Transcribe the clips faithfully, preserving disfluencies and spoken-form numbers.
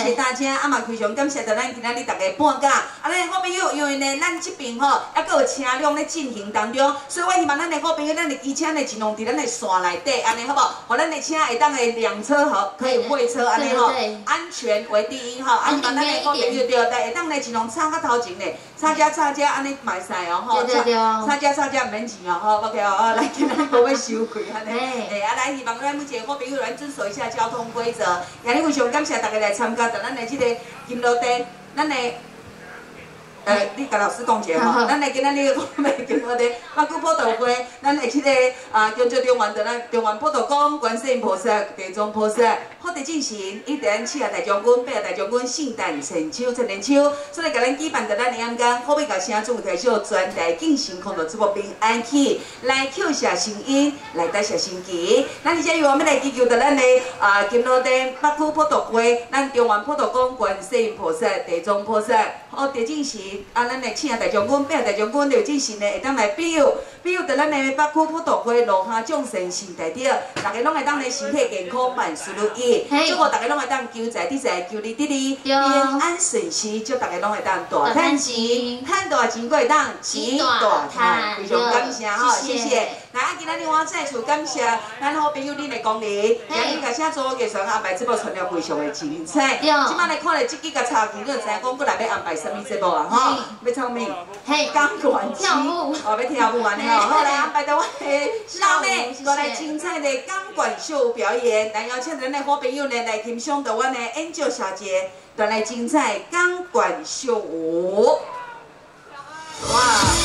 谢大家，啊嘛非常感谢着咱今仔日大家半价。啊，咱的好朋友，因为呢，咱这边吼，还佫有车辆咧进行当中，所以我希望咱的好朋友，咱的机车呢，尽量伫咱的线内底，安尼好不好？互咱的车会当会两车好，可以会车安尼吼，安全为第一吼。啊，希望咱的好朋友对，但会当呢尽量插较头前呢，插遮插遮安尼买使哦吼， 对对对哦， 插遮插遮免钱哦吼 ，OK 哦，来今仔日无要收费安尼。诶，啊来，希望咱每一个好朋友来遵守一下交通规则。今日非常感谢大家来参加，在咱的这个金乐町，咱的。呃，你甲老师讲者吼，咱来今仔日讲要金乐町北区普渡会，咱的这个啊，叫做中原的咱中原普渡宫、观世音菩萨、地藏菩萨，好地进行，一直七啊大将军、八啊大将军圣诞千秋、千年秋，所以甲咱举办在咱的阳间，好要甲声主提小全台进行康乐节目平安起，来叩谢神音，来答谢神奇。咱而且又要来祈求在咱的啊金乐町北区普渡会，咱中原普渡宫、观世音菩萨、地藏菩萨，好地进行。啊，咱的请大将军、八大将军刘进行呢，会当来比喻，比喻在咱的北区普渡会落下众神圣大地，大家拢会当来身体健康、万事如意。最后大家拢会当求财得财、求利得利，平安顺遂，祝大家拢会当大赚钱，赚大钱过会当钱大赚。非常感谢哈，谢谢。来，今仔日我再次感谢咱好朋友恁的光临，今日甲写做艺术安排节目传了非常的精彩。即摆来看咧，即几个插曲，你就知影讲，过来要安排什么节目啊？吼，要唱咩？嘿，钢管跳舞，哦，要跳舞安尼哦。好，来安排到我的下面，过来精彩的钢管秀表演，来邀请咱的好朋友呢来欣赏到我的 Angel 小姐带来精彩钢管秀舞。哇！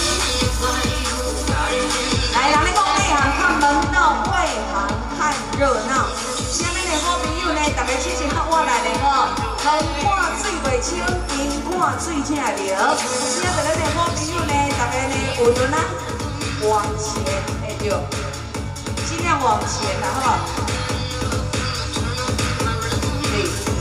来，人咧讲内行看门道，外行看热闹。下面的好朋友呢，大家请先合我来咧吼，横看水袂清，近看水正流。现在咱的好朋友呢，大家呢有轮啊往前，哎对，尽量往前啦吼。对。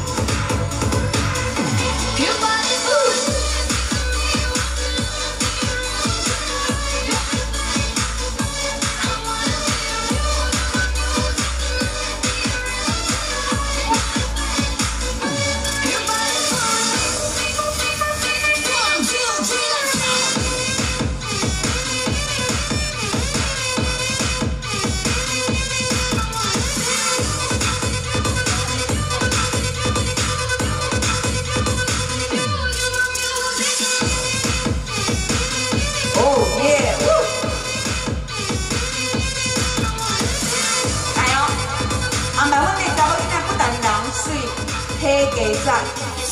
体价赞，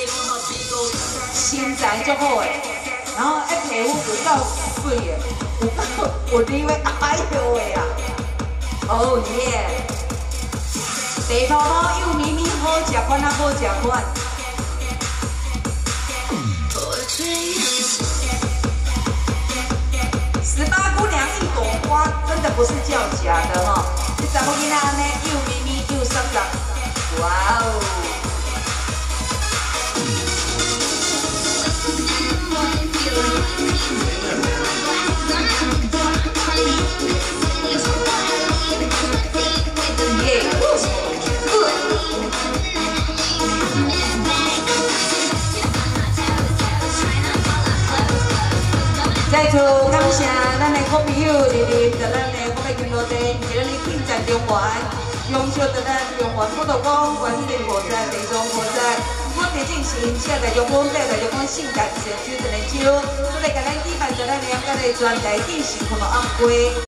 身材足好诶，然后一皮肤有够水诶，有够有你位哎呦喂啊！哦耶！地土土幼咪咪好食款啊，好食款。十八姑娘一朵花，真的不是叫假的哈。这查某囡仔呢，幼咪咪又爽朗，哇哦！再次感谢咱的好朋友莅临在咱的我们金乐町，今日庆赞中原，用笑在咱中原普渡宫、观世音菩萨、地藏菩萨，我哋进行七大将军、八大将军圣诞节、九十年秋，所以甲咱举办在咱两个的专题进行，可能暗规。